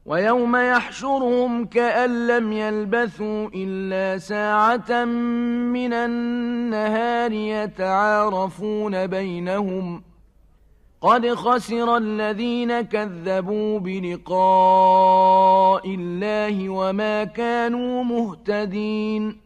ويوم يحشرهم كأن لم يلبثوا إلا ساعة من النهار يتعارفون بينهم قد خسر الذين كذبوا بلقاء الله وما كانوا مهتدين